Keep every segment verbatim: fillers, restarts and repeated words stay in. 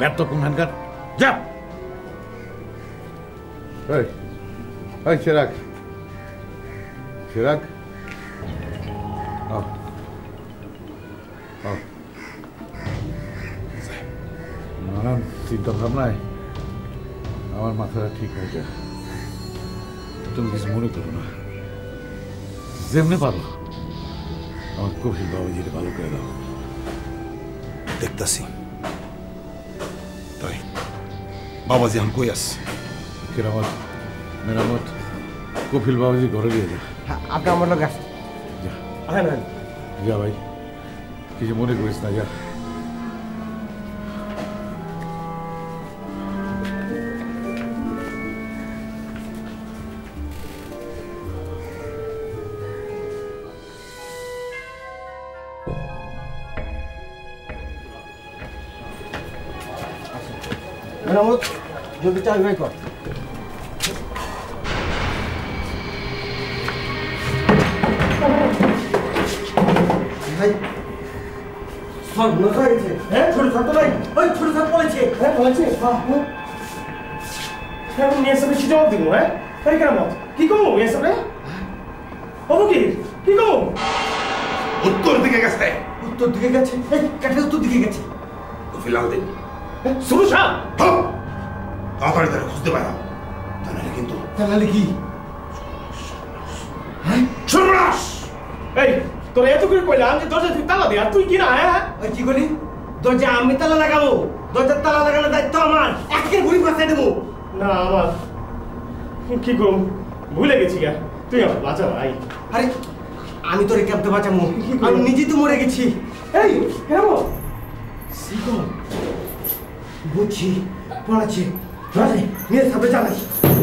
ব্যর্থ কোনখানকার যা। এই এই চিরাগ চিরাগ নানান চিন্তা ভাবনায় আমার মাথাটা ঠিক হয়ে যায়। তুমি কিছু মনে করো না, যেমনি পারো আমার কফিল বাবাজিরে ভালো করে দাও। দেখতেছি তাই বাবাজি এখন কই আস? কেরামত মেরামত কফিল বাবাজি ঘরে দিয়ে যা। আপনি আমার লোক আসেন। যা ভাই, কিছু মনে করিস না, যা। মেরামত যদি চাবি ভাই কর। ভাই সব নজর হয়েছে। হ্যাঁ ছোট ছাত্র ভাই, ওই ছোট ছাত্র বলেছে। হ্যাঁ বলেছে। হ্যাঁ হ্যাঁ নিয়ে এসে বেশি জবাব দিব। হ্যাঁ তাই কেন কি করবো এসবে? বাবু কি কি করবো? উত্তর দিকে গেছে। উত্তর দিকে গেছে? এই কাঠে উত্তর দিকে গেছে। কফিল আলাদিন শুরু সাহ তাড়াতাড়ি তারা খুঁজতে পারা, তা নাহলে কিন্তু তাহলে কি? হ্যাঁ সর্বনাশ। এই তোর এত করে কইলাম যে দরজা তুই তালা দে, আর তুই কি না? হ্যাঁ ওই কি করি? দরজা আমি তালা লাগাবো? দরজার তালা লাগানোর দায়িত্ব আমার। একের ঘুরি পাশে দেবো না আমার। কি করব, ভুলে গেছি। গা তুই আমার বাঁচা ভাই। আরে আমি তোরে কেমতে বাঁচাবো? আমি নিজেই তো মরে গেছি। এই কেন শিখো বুঝছি পড়াচ্ছি। নিয়ে সামনে জানাই।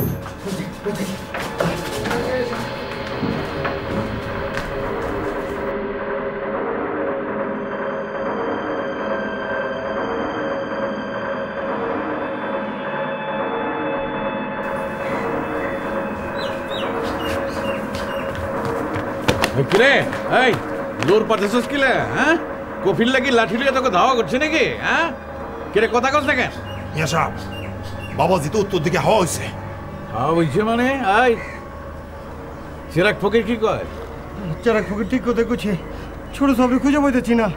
কিরে এই জোর পাঠাছিস কিলে? হ্যাঁ কফিল লাগি লাঠি লিয়ে তোকে ধাওয়া করছে নাকি? হ্যাঁ কিরে কথা কস না কেন? মিয়া সাহেব বাবাজি তো উত্তর দিকে হাওয়া হয়েছে। হাওয়া হয়েছে মানে? আই চিরাগ ফকির কি কয়? চিরাগ ফকির ঠিক কথা কইছে। ছোট সবই খুঁজে পাইতেছি না।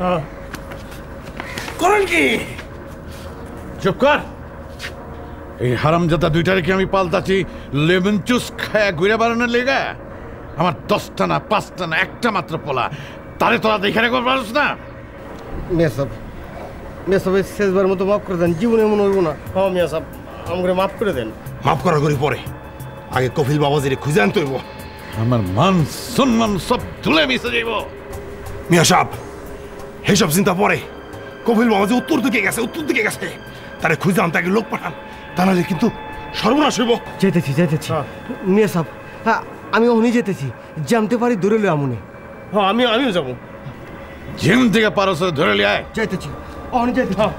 করেন কি? চুপ কর। এই হারামজাদা দুইটা রেখে আমি পাল্টাচ্ছি লেমন জুস খায় ঘুরে বেড়ানোর লেগে? আমার দশটা না পাঁচটা না একটা মাত্র পোলা, তারে তোরা দেখে রাখতে পারছ না? মিয়া সাহেব মিয়া সাহেব শেষবার মতো মাফ করে দেন, জীবনে এমন হইব না। হ্যাঁ মিয়া সাহেব আমাকে মাফ করে দেন। মাফ করা করি পরে, আগে কফিল বাবাজিরে খুঁজে আনতে হইব। আমার মান সম্মান সব ধুলে মিশে যাইব। মিয়া সাহেব এইসব চিন্তা পরে, কফিল বাবাজি উত্তর দিকে গেছে, উত্তর দিকে গেছে, তারে খুঁজে আনতে আগে লোক পাঠান, তা নাহলে কিন্তু সর্বনাশ হইব। যেতেছি যেতেছি মিয়া সাহেব। হ্যাঁ আমি ওখানেই যেতেছি, জানতে পারি ধরে লো আমনে। হ্যাঁ আমি আমিও যাবো। জিম থেকে পারো ধরে লিয়ে আয়। যাইতেছি ওখানে যেতে। হ্যাঁ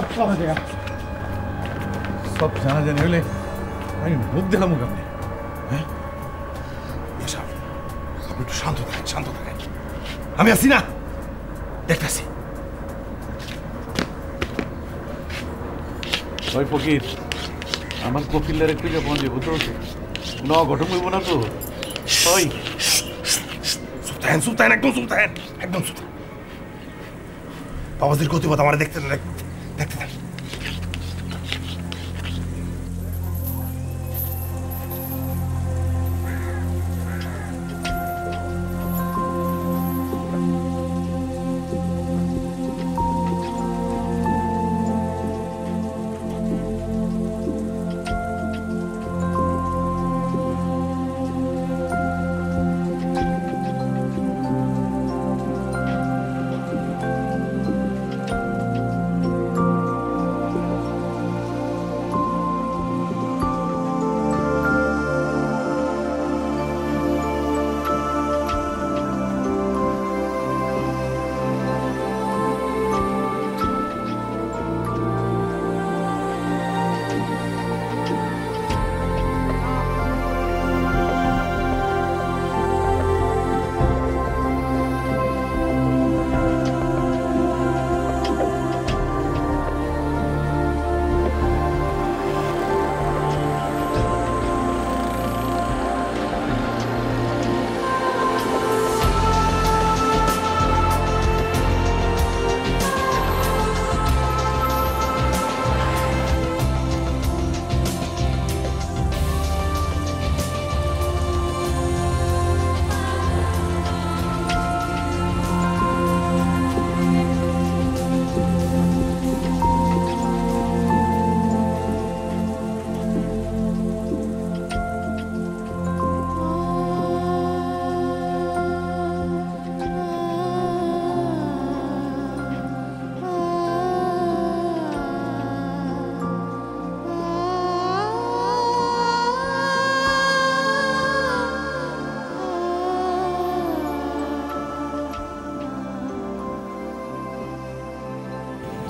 সব জানা জানি হইলে আমি মুখ দেখাবো কেমনে? হ্যাঁ আপনি একটু শান্ত থাকেন, শান্ত থাকেন, আমি আছি না, দেখতেছি। ওই ফকির আমার কফিলের একটু যে পৌঁছে বুঝতে পারছি কোনো ঘটন হইব না তো? ওই সুলতান সুলতান একদম সুলতান একদম সুলতান বাবাজির গতিপথ আমার দেখতে দেখতে দেন।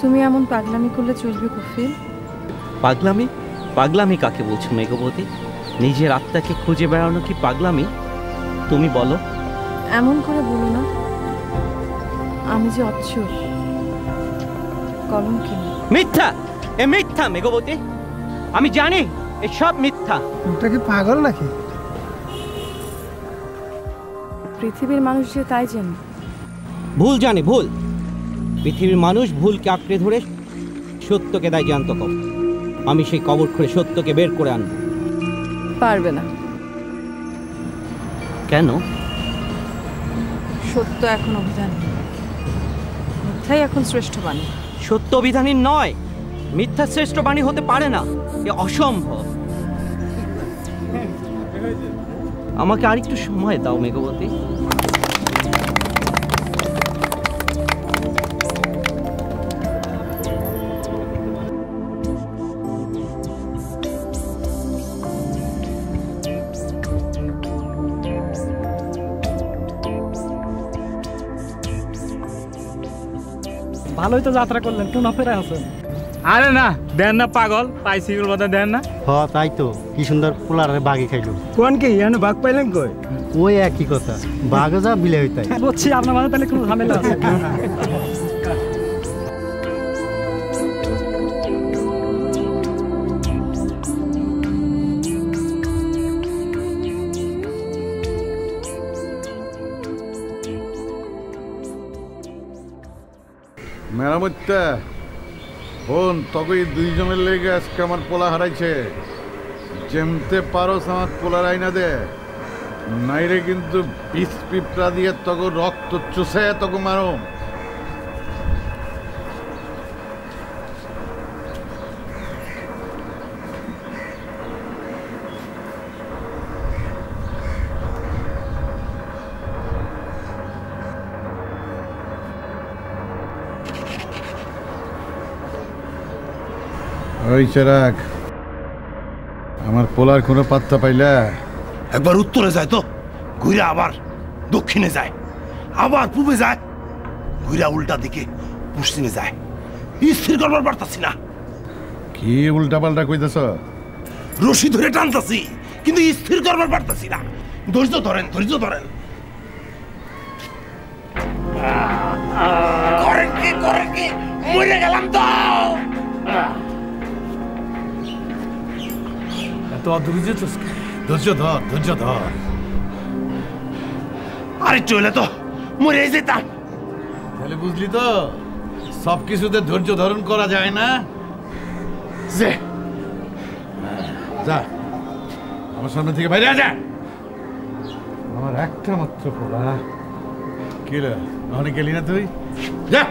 তুমি এমন পাগলামি করলে চলবে কফিল? পাগলামি? পাগলামি কাকে বলছো মেঘবতী? নিজের আত্মাকে খুঁজে বেড়ানো কি পাগলামি? তুমি বলো। এমন করে বলো না, আমি যে অচ্ছুর কলঙ্কিনী। মিথ্যা, এ মিথ্যা মেঘবতী। আমি জানি এ সব মিথ্যা। ওটা কি পাগল নাকি? পৃথিবীর মানুষ যে তাই জানে। ভুল জানে, ভুল। পৃথিবীর মানুষ ভুলকে আঁকড়ে ধরে সত্যকে দেয় জ্যান্ত কবর। আমি সেই কবর খুঁড়ে সত্যকে বের করে আনব। পারবে না। কেন? সত্য এখন অভিধান, মিথ্যাই এখন শ্রেষ্ঠ বাণী। সত্য অভিধানী নয়, মিথ্যা শ্রেষ্ঠ বাণী হতে পারে না, এ অসম্ভব। আমাকে আরেকটু সময় দাও মেঘবতী। ভালোই তো যাত্রা করলেন, টুনা ফেরা আছেন। আরে না, দেন না পাগল, পাইসিগুল কথা দেন না। হ তাই তো, কি সুন্দর পোলারে বাঘে খাইলো। কোন কি এনে বাঘ পাইলেন কই? ওই একই কথা, বাঘও যা বিলে হইতাই। বুঝছি আপনার মাঝে তাহলে কোনো ঝামেলা আছে। মেরামত্যা বোন, তবে দুইজনের লেগে আজকে আমার পোলা হারাইছে। যেমতে পারোস আমার পোলার আইনা দে, নাইরে কিন্তু বিষ পিঁপড়া দিয়ে তখন রক্ত চুষে তখন মারো। ওই চেরাগ, আমার পোলার কোনো পাত্তা পাইলা? একবার উত্তরে যায় তো ঘুরে আবার দক্ষিণে যায়, আবার পূবে যায়, ঘুরে উল্টা দিকে পশ্চিমে যায়। স্থির করবার পারতাছি না। কি উল্টা পাল্টা কইতেছ? রশি ধরে টানতাছি কিন্তু স্থির করবার পারতাছি না। ধৈর্য ধরেন, ধৈর্য ধরেন। করেন কি, করেন কি, মরে গেলাম তো। এত অধৈর্য তো, ধৈর্য ধর, ধৈর্য ধর। আরে চলে তো মরে যেতাম। তাহলে বুঝলি তো, সব কিছুতে ধৈর্য ধারণ করা যায় না। যে যা আমার সামনে থেকে বাইরে যা। আমার একটা মাত্র পোলা। কি রে, অনেক গেলি না তুই? যা।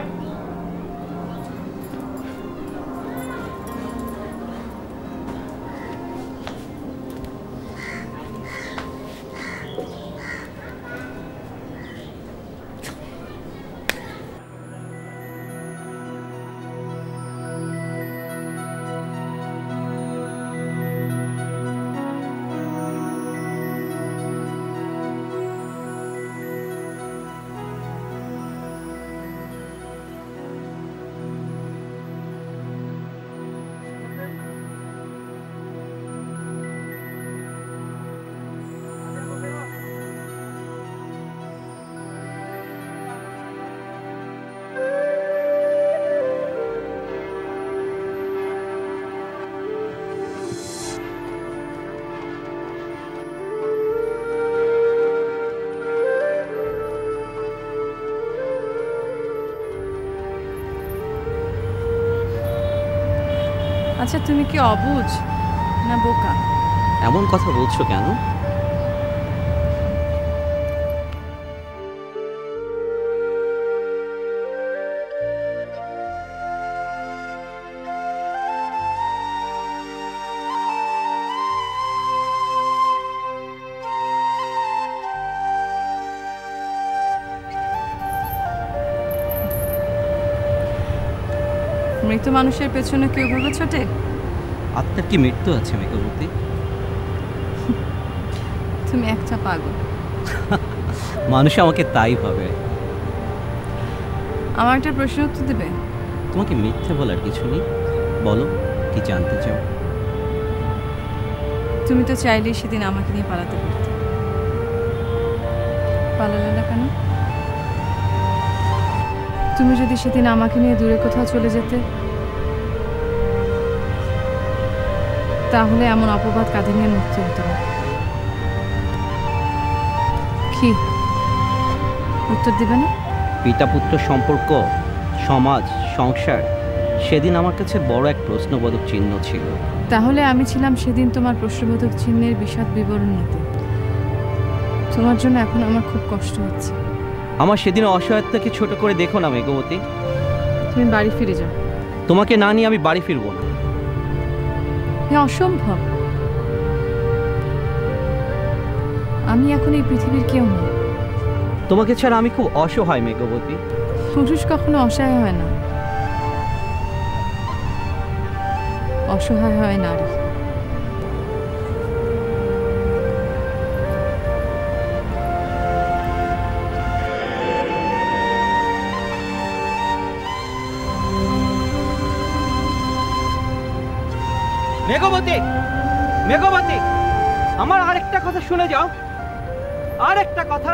আচ্ছা, তুমি কি অবুঝ না বোকা? এমন কথা বলছো কেন? মৃত মানুষের পেছনে কেউ ভাবে ছোটে? আত্মার কি মৃত্যু আছে মেঘবতী? তুমি একটা পাগল। মানুষ আমাকে তাই ভাবে। আমার একটা প্রশ্ন উত্তর দেবে? তোমাকে মিথ্যে বলার কিছু নেই, বলো কি জানতে চাও? তুমি তো চাইলেই সেদিন আমাকে নিয়ে পালাতে পারতে, পালালে না কেন? তুমি যদি সেদিন আমাকে নিয়ে দূরে কোথাও চলে যেতে, তাহলে এমন অপবাদ কাঁধে নিয়ে মুক্ত হতো না। কি উত্তর দিবে না? পিতা পুত্র সম্পর্ক, সমাজ, সংসার সেদিন আমার কাছে বড় এক প্রশ্নবোধক চিহ্ন ছিল। তাহলে আমি ছিলাম সেদিন তোমার প্রশ্নবোধক চিহ্নের বিশদ বিবরণ নিতে। তোমার জন্য এখন আমার খুব কষ্ট হচ্ছে। আমার সেদিন অসহায়তাকে ছোট করে দেখো না মেঘবতী। তুমি বাড়ি ফিরে যাও। তোমাকে না নিয়ে আমি বাড়ি ফিরবো না। অসম্ভব। আমি এখন এই পৃথিবীর কেউ না। তোমাকে ছাড়া আমি খুব অসহায় মেঘবতী। পুরুষ কখনো অসহায় হয় না, অসহায় হয় নারী। মেঘবতী, মেঘবতী, আমার আরেকটা কথা শুনে যাও, আরেকটা কথা।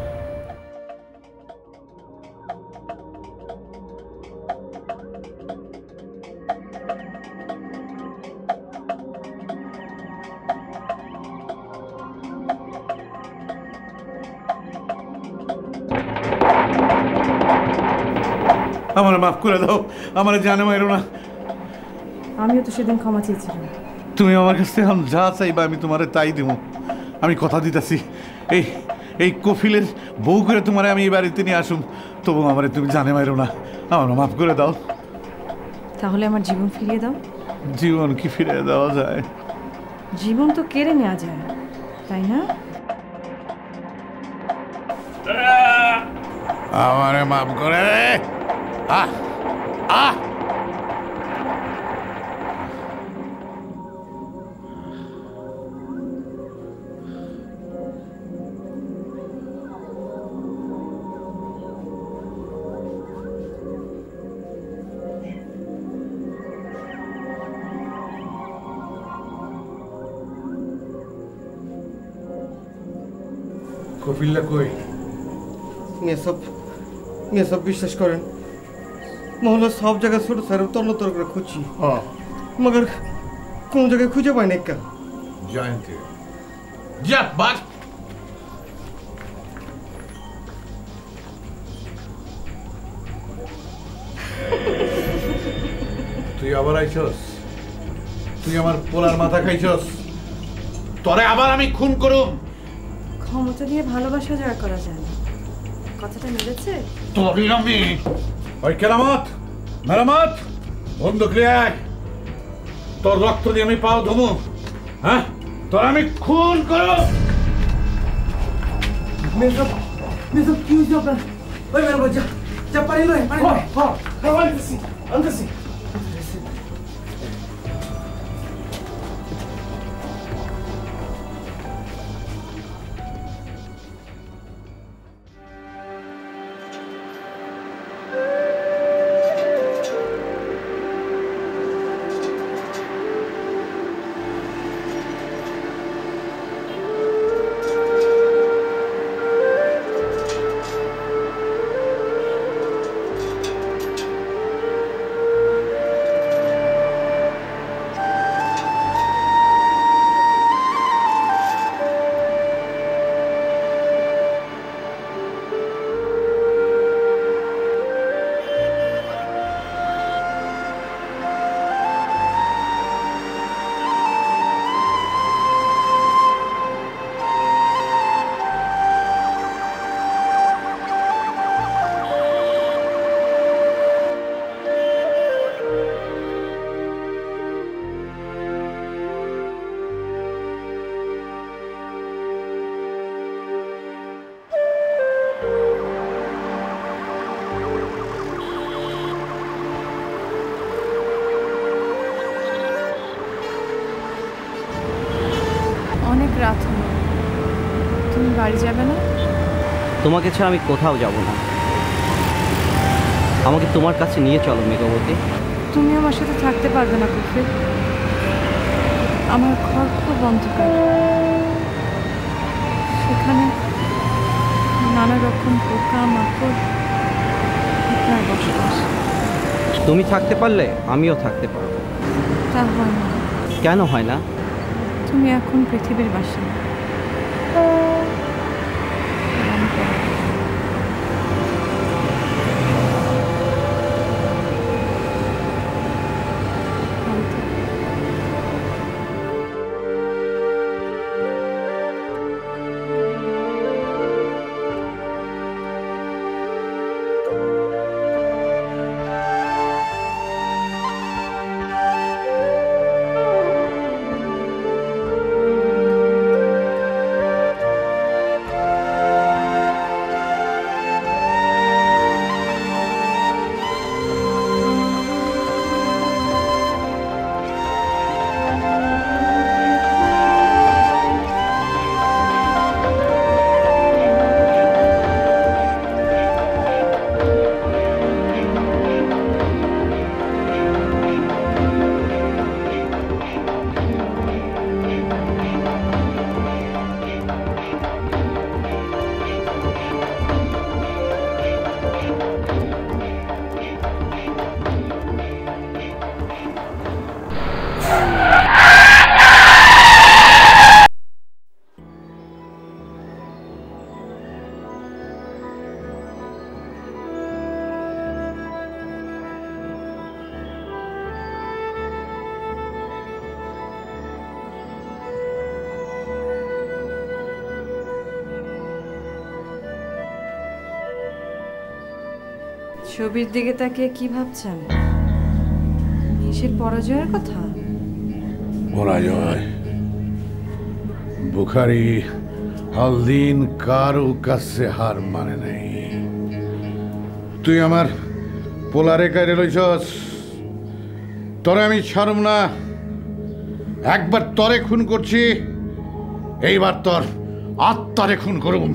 আমার মাফ করে দাও, আমার জানে মাইরো না। আমিও তো সেদিন ক্ষমা চেয়েছিলাম। তুমি আমার কাছ থেকে যা চাইবা আমি তোমারে তাই দিব। আমি কথা দিতেছি, এই এই কফিলের বউ করে তোমারে আমি এই বাড়িতে নিয়ে আসুম, তবু আমারে তুমি জানে মাইরো না। আমার মাফ করে দাও। তাহলে আমার জীবন ফিরিয়ে দাও। জীবন কি ফিরিয়ে দেওয়া যায়? জীবন তো কেড়ে নেওয়া যায়, তাই না? আমারে মাফ করে রে। আহ আহ কফিল্লা কই? মেসব মেসব বিশ্বাস করেন, মহল্লা সব জায়গায় ছোট স্যার তন্ন তর করে খুঁজছি, মগর কোন জায়গায় খুঁজে পাই না। একটা জয়ন্তী যা বাস। তুই আবার আইছস? তুই আমার পোলার মাথা খাইছস? তোরে আবার আমি খুন করুম? ক্ষমতা দিয়ে ভালোবাসা জয় করা যায় না, কথাটা মিলেছে? তোরই আমি। ওই কেরামত, মেরামত, বন্দুক নিয়ে আয়। তোর রক্ত দিয়ে আমি পাও ধুমু। হ্যাঁ, তোর আমি খুন করো। মেসব মেসব কি হয়েছে আপনার? ওই মেরো যা যা পানি লয়, পানি লয়। হ্যাঁ হ্যাঁ আনতেছি আনতেছি। অনেক রাত হলো, তুমি বাড়ি যাবে না? তোমাকে ছাড়া আমি কোথাও যাব না। আমাকে তোমার কাছে নিয়ে চলো মেঘবতী। তুমি আমার সাথে থাকতে পারবে না কুফরি। আমার ঘর খুব অন্ধকার, সেখানে নানা রকম পোকা মাকড় আপনার বসবাস। তুমি থাকতে পারলে আমিও থাকতে পারবো। তা হয় না। কেন হয় না? তুমি এখন পৃথিবীর বাসিন্দা। ছবির দিকে তাকিয়ে কি ভাবছেন? নিজের পরাজয়ের কথা? পরাজয় বুখারি হালদিন কারো কাছে হার মানে নাই। তুই আমার পোলারে কাইরে লইছস, তরে আমি ছাড়ব না। একবার তরে খুন করছি, এইবার তোর আত্মারে খুন করুম।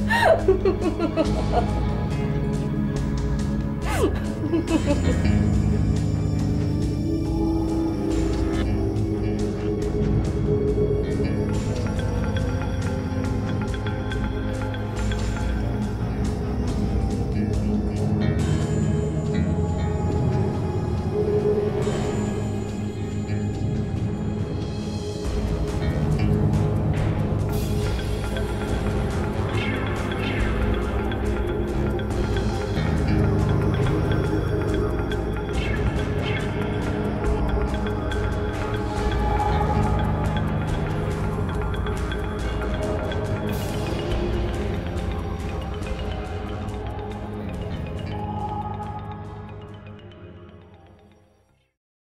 Ha ha ha ha.